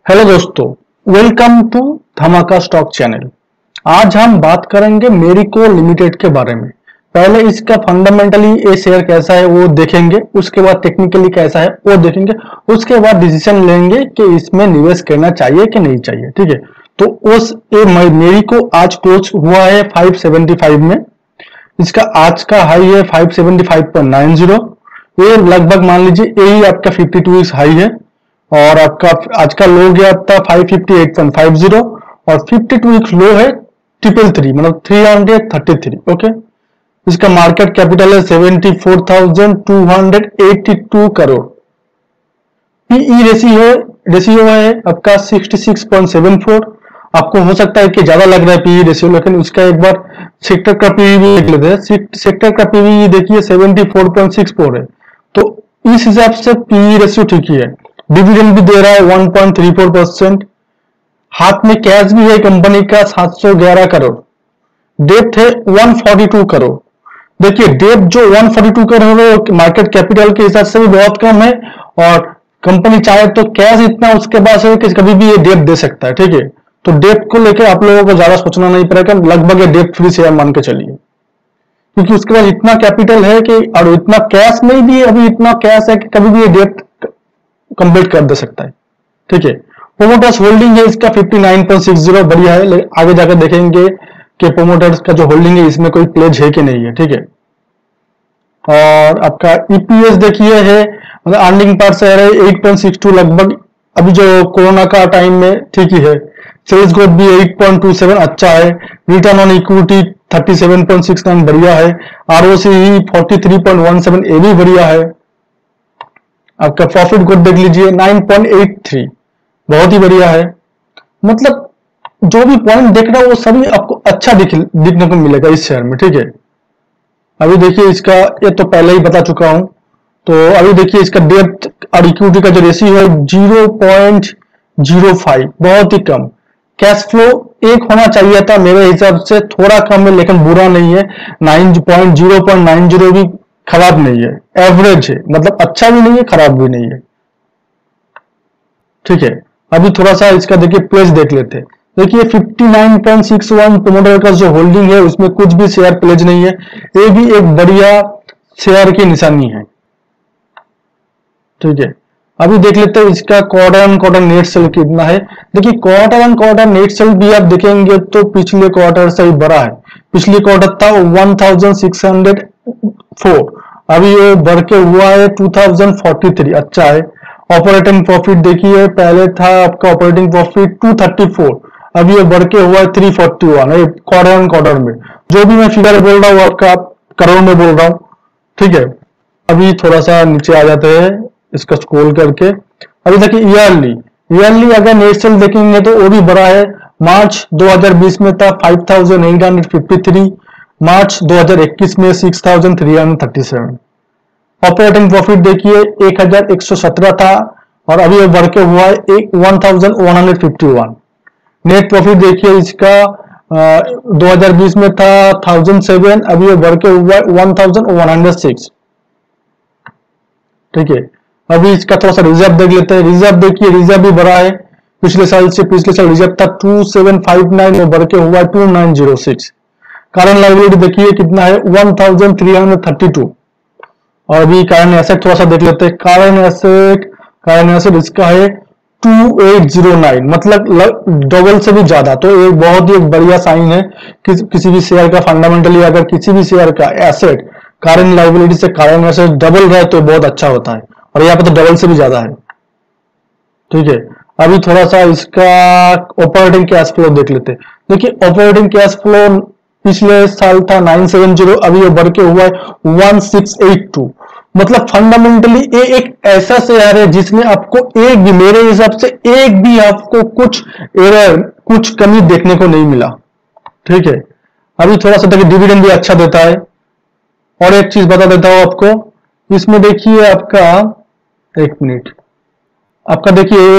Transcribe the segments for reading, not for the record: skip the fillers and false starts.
Hello दोस्तों, welcome to धमाका stock channel. आज हम बात करेंगे मेरिको लिमिटेड के बारे में। पहले इसका फंडामेंटली ये शेयर कैसा है वो देखेंगे, उसके बाद टेक्निकली कैसा है वो देखेंगे, उसके बाद डिसीजन लेंगे कि इसमें निवेश करना चाहिए कि नहीं चाहिए। ठीक है, तो उस मेरिको आज क्लोज हुआ है 575 में। इसका आज का हाई है 575.90। ये लगभग मान लीजिए यही आपका 52 वीक्स हाई है और आपका आज का लो गया था 558.50 और 52 वीक्स लो है 333 मतलब 333। ओके, इसका मार्केट कैपिटल है 74,282 करोड़। पीई रेशियो है आपका 66.74। आपको हो सकता है कि ज्यादा लग रहा है पीई रेशियो, लेकिन उसका एक बार सेक्टर का पीई भी देख लेते हैं। सेक्टर का पीई देखिए 74.64 है, तो इस हिसाब से पीई रेशियो ठीक ही है। डिविडेंड भी दे रहा है 1.34%। हाथ में कैश भी है कंपनी का 711 करोड़। डेट है 142 करोड़। देखिए डेट जो 142 करोड़ है मार्केट कैपिटल के हिसाब से भी बहुत कम है, और कंपनी चाहे तो कैश इतना उसके पास है कि कभी भी ये डेट दे सकता है। ठीक है, तो डेट को लेकर आप लोगों को ज्यादा सोचना नहीं पड़ेगा, लगभग ये डेट फ्री शेयर मान के चलिए, क्योंकि उसके पास इतना कैपिटल है कि और इतना कैश नहीं भी है, अभी इतना कैश है कि कभी भी ये डेट कंप्लीट कर दे सकता है। ठीक है, प्रोमोटर्स होल्डिंग है इसका 59.60, बढ़िया है। लेकिन आगे जाकर देखेंगे कि प्रोमोटर्स का जो होल्डिंग है इसमें कोई प्लेज है कि नहीं है। ठीक है, और आपका ईपीएस देखिए है मतलब अर्निंग पर शेयर है 8.62 लगभग, अभी जो कोरोना का टाइम में ठीक ही है। सेल्स ग्रोथ भी 8.27 अच्छा है। रिटर्न ऑन इक्विटी 37.69 बढ़िया है। आरओसी 43.17 ये भी बढ़िया है। आपका प्रॉफिट ग्रोथ देख लीजिए 9.83, बहुत ही बढ़िया है। मतलब जो भी पॉइंट देख रहा है वो सभी आपको अच्छा दिखने को मिलेगा इस शेयर में। ठीक है, अभी देखिए इसका ये तो पहले ही बता चुका हूं, तो अभी देखिए इसका डेट और इक्विटी का जो रेशियो है 0.05, बहुत ही कम। कैश फ्लो एक होना चाहिए था मेरे हिसाब से, थोड़ा कम है लेकिन बुरा नहीं है। 0.90 भी खराब नहीं है, एवरेज है, मतलब अच्छा भी नहीं है खराब भी नहीं है। ठीक है, अभी थोड़ा सा इसका देखिए प्लेज देख लेते हैं। देखिए 59.61 प्रोमोटर का जो होल्डिंग है उसमें कुछ भी शेयर प्लेज नहीं है, ये भी एक बढ़िया शेयर की निशानी है। ठीक है, अभी देख लेते हैं इसका quarter on quarter net sale कितना है। देखिए quarter on quarter net sale भी आप देखेंगे तो पिछले क्वार्टर से ही बड़ा है। पिछले क्वार्टर था 1604, अभी ये बढ़ के हुआ है 2043, अच्छा है। ऑपरेटिंग प्रॉफिट देखिए पहले था आपका ऑपरेटिंग प्रॉफिट 234, अभी ये बढ़ के हुआ है 341 है क्वार्टर ऑन क्वार्टर में। जो भी मैं फिगर बोल रहा हूँ आपका करोड़ में बोल रहा हूँ। ठीक है, अभी थोड़ा सा नीचे आ जाते हैं इसका स्क्रॉल करके। अभी देखिए ईयरली अगर नेट सेल देखेंगे तो वो भी बड़ा है। मार्च 2020 में था 5853, मार्च 2021 में 6337। ऑपरेटिंग प्रॉफिट देखिए 1117 था और अभी ये बढ़ के हुआ है 1151। नेट प्रॉफिट देखिए इसका 2020 में था 1007, अभी ये बढ़ के हुआ है 1106। ठीक है, अभी इसका थोड़ा सा रिजर्व देख लेते हैं। रिजर्व देखिए रिजर्व भी बढ़ा है, पिछले साल रिजर्व था 2759 में बढ़ के हुआ है 2906। करंट लायबिलिटी देखिए कितना है 1332। और अभी करंट एसेट थोड़ा सा देख लेते हैं। करंट एसेट इसका है 2809, मतलब डबल से भी ज्यादा। तो एक बहुत ही बढ़िया साइन है कि किसी भी शेयर का फंडामेंटली अगर किसी भी शेयर का एसेट करंट लायबिलिटी से करंट एसेट डबल रहे तो बहुत अच्छा होता है, और यहाँ पे तो डबल से भी ज्यादा है। ठीक है, अभी थोड़ा सा इसका ऑपरेटिंग कैश फ्लो देख लेते हैं। देखिए ऑपरेटिंग कैश फ्लो पिछले साल था 970, अभी ये बढ़ के हुआ है 1682। मतलब फंडामेंटली ये एक ऐसा शेयर है जिसमें आपको एक भी, मेरे हिसाब से एक भी आपको कुछ एरर कुछ कमी देखने को नहीं मिला। ठीक है, अभी थोड़ा सा देखिए डिविडेंड भी अच्छा देता है। और एक चीज बता देता हूं आपको, इसमें देखिए आपका एक मिनट, आपका देखिए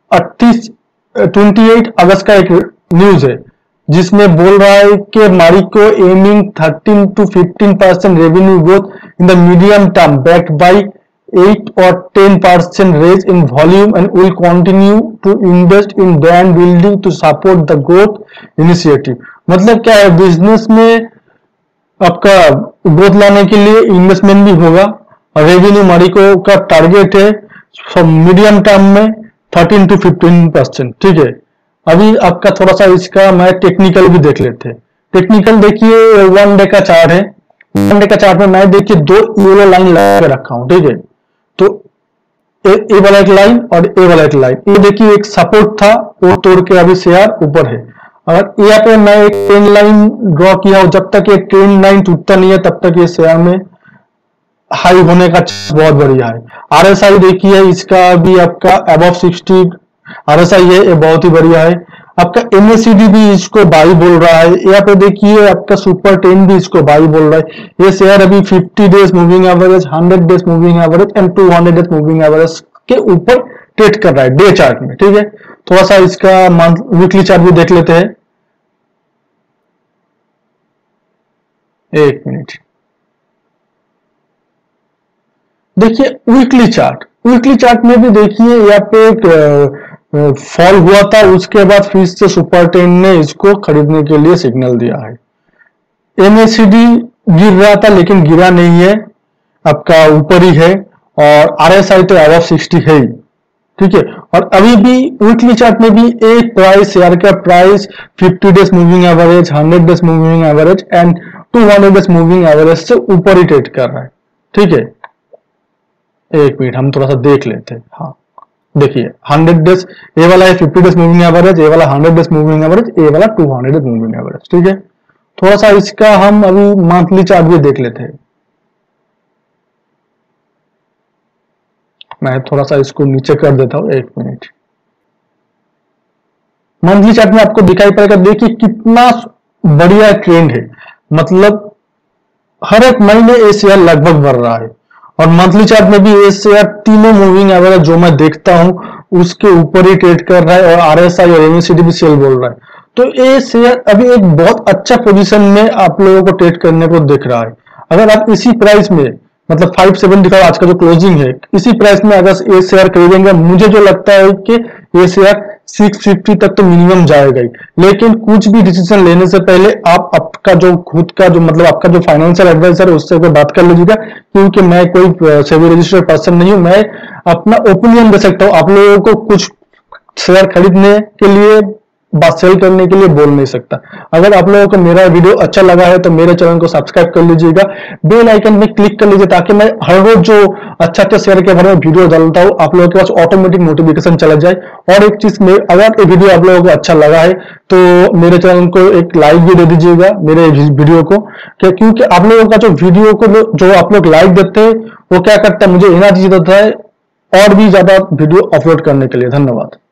28 अगस्त का एक न्यूज है जिसमें बोल रहा है कि Marico aiming 13 to 15% revenue growth in the medium term backed by 8 or 10% raise in volume and will continue to invest in brand building to support the growth initiative। मतलब क्या है, बिजनेस में आपका ग्रोथ लाने के लिए इन्वेस्टमेंट भी होगा और रेवेन्यू मारिको का टारगेट है मीडियम टर्म में 13 to 15%। ठीक है, अभी आपका थोड़ा सा इसका मैं टेक्निकल भी देख लेते हैं। टेक्निकल देखिए, 1 डे का चार्ट है। 1 डे का चार्ट में मैं देखिए 2 येलो लाइन लगा के रखा हूं। ठीक है, तो ए वाला एक लाइन और ए वाला एक लाइन, ये देखिए एक सपोर्ट था, वो तोड़ के अभी शेयर ऊपर है। और यहाँ पे मैं एक ट्रेंड लाइन ड्रॉ किया, जब तक ये ट्रेंड लाइन टूटता नहीं है तब तक ये शेयर में हाई होने का बहुत बढ़िया है। आरएसआई देखिए, इसका भी आपका अबव 60 आरएसआई है, ये बहुत ही बढ़िया है। आपका एमएसीडी भी इसको बाई बोल रहा है। यहाँ पे देखिए आपका सुपर 10 भी इसको बाई बोल रहा है। ये शेयर अभी 50 days moving average, 100 days moving average and 200 days moving average के ऊपर ट्रेड कर रहा है डे चार्ट में। ठीक है, थोड़ा सा इसका वीकली चार्ट भी देख लेते हैं। एक मिनट, देखिए वीकली चार्ट में भी देखिए यहाँ पे एक फॉल हुआ था, उसके बाद फिर से सुपर 10 ने इसको खरीदने के लिए सिग्नल दिया है। एमएसीडी गिर रहा था लेकिन गिरा नहीं है, आपका ऊपर ही है और आरएसआई तो अबव 60 है ही। ठीक है, और अभी भी वीकली चार्ट में भी एक प्राइस, शेयर का price 50 days moving average, 100 days moving average and 200 days moving average से ऊपर ही ट्रेड कर रहा है। ठीक है, एक मिनट हम थोड़ा सा देख लेते हैं। हाँ देखिए 100 डेज, ए वाला है 50 डेज मूविंग एवरेज, ए वाला 100 डेज मूविंग एवरेज, ए वाला 200 डेज मूविंग एवरेज। ठीक है, थोड़ा सा इसका हम अभी मंथली चार्ट भी देख लेते हैं। मैं थोड़ा सा इसको नीचे कर देता हूं, एक मिनट। मंथली चार्ट में आपको दिखाई पड़ेगा, देखिए कितना बढ़िया ट्रेंड है। मतलब हर एक महीने ये शेयर लगभग बढ़ रहा है और मंथली चार्ट में भी ये शेयर तीनों मूविंग एवरेज जो मैं देखता हूं उसके ऊपर ही ट्रेड कर रहा है और आरएसआई और एमएसीडी भी सेल बोल रहा है। तो ये शेयर अभी एक बहुत अच्छा पोजीशन में आप लोगों को ट्रेड करने को दिख रहा है। अगर आप इसी प्राइस में, मतलब 575 आज का जो क्लोजिंग है, इसी प्राइस में अगर ये शेयर खरीदेंगे, मुझे जो लगता है कि ये शेयर 650 तक तो मिनिमम जाएगा ही। लेकिन कुछ भी डिसीजन लेने से पहले आप आपका जो खुद का जो मतलब आपका जो फाइनेंशियल एडवाइजर है उससे बात कर लीजिएगा, क्योंकि मैं कोई सेबी रजिस्टर्ड पर्सन नहीं हूं। मैं अपना ओपिनियन दे सकता हूं, आप लोगों को कुछ शेयर खरीदने के लिए, बात सेल करने के लिए बोल नहीं सकता। अगर आप लोगों को मेरा वीडियो अच्छा लगा है तो मेरे चैनल को सब्सक्राइब कर लीजिएगा, बेल आइकन में क्लिक कर लीजिए, ताकि मैं हर रोज जो अच्छा शेयर के बारे में वीडियो डालता हूं आप लोगों के पास ऑटोमेटिक नोटिफिकेशन चला जाए। और एक चीज में, अगर ये वीडियो आप लोगों को अच्छा लगा है तो मेरे चैनल को एक लाइक भी दे दीजिएगा मेरे वीडियो को, क्योंकि आप लोगों का जो वीडियो को जो आप लोग लाइक देते हैं वो क्या करता है, मुझे एनर्जी देता है और भी ज्यादा वीडियो अपलोड करने के लिए। धन्यवाद।